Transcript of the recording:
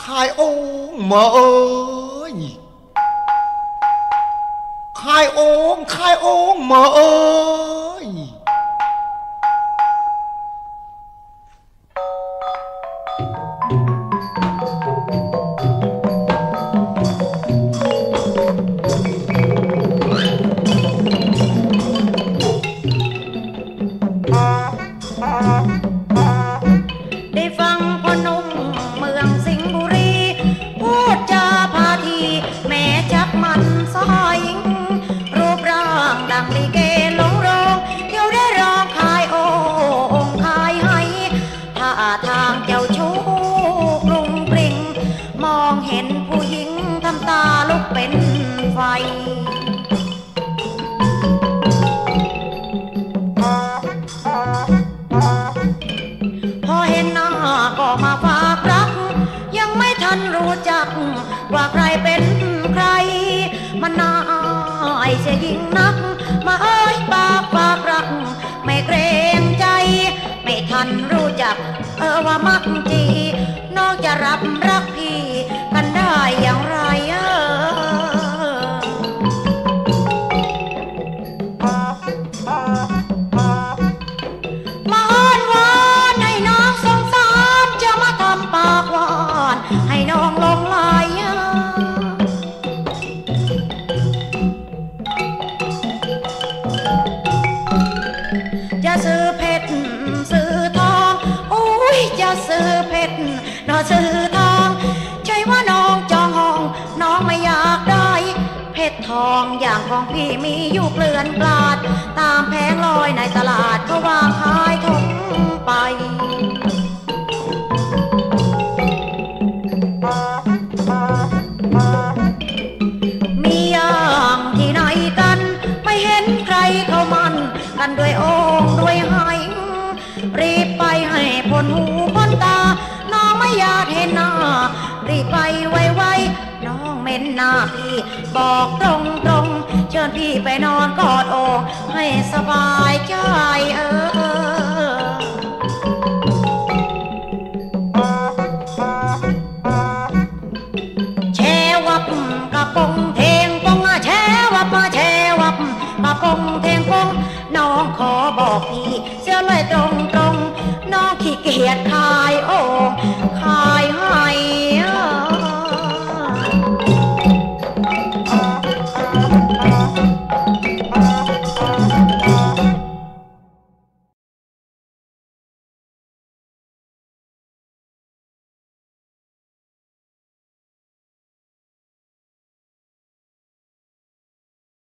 khai ôn mà ơi, khai ôn mà ơi. ว่าใครเป็นใครมันน่าอายเสียยิ่งนักมาเอ้ยปากฝากรักไม่เกรงใจไม่ทันรู้จักว่ามักจีน้องจะรับรักพี่กันได้อย่างไรมาอ้อนวอนให้น้องสงสารจะมาทำปากหวานให้น้องลงไหลจะซื้อเพชรซื้อทองอุ้ยจะซื้อเพชรนอซื้อทองใช่ว่าน้องจองห้องน้องไม่อยากได้เพชรทองอย่างของพี่มีอยู่เกลื่อนกลาดตามแผงลอยในตลาดก็วางขายทงไปมีอย่างที่ไหนกันไม่เห็นใครเขามันกันด้วยโอ่งด้วยไหรีบไปให้พ้นหูพ้นตาน้องไม่อยากเห็นหน้ารีบไปไวๆน้องเม้นหน้าพี่บอกตรงเชิญพี่ไปนอนกอดโอ่งให้สบายใจแชวับกระปงเทงปงแชวับมาแชวับกระปงเทงปงน้องขอบอกพี่เสียเลยตรงน้องขี้เกียจขายโอ่งขาย